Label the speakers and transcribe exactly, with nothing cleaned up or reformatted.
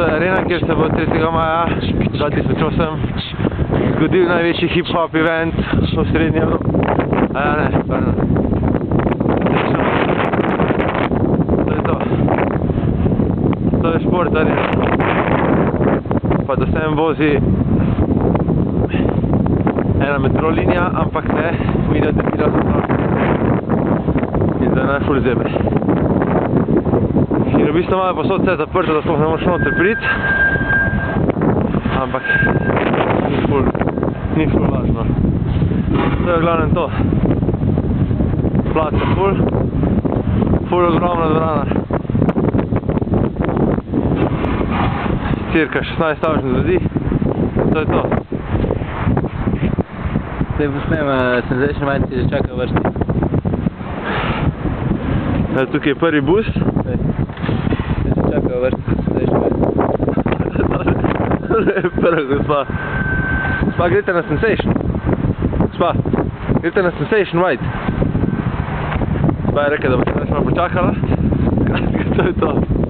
Speaker 1: Arena, kjer se bo tretjega maja dva tisoč osem zgodil največji hip-hop event v srednji Evropi. A ja, ne, pardon. To je to. To je šport Arena. Pa da sem vozi ena metrolinija, ampak ne, video debila so to. In da je naj ful zebe. In v bistvu imajo posod vse zaprto, da sploh ne moraš noter priti. Ampak ni ful, ni ful važno. To je v glavnem to. Placa ful, ful ogromna dvorana. Cirka šestnajst tavžnih ljudi. To je to.
Speaker 2: Zdaj posnem, sem zdaj še majci že čakal vrsti.
Speaker 1: Tukaj je prvi bus.
Speaker 2: Zdaj že čakal vrsti, zdaj še majci.
Speaker 1: Prva gospa. Gospa, greste na Sensation? Gospa, greste na Sensation White? Gospa je rekla, da bo se nešto malo počakala. To je to.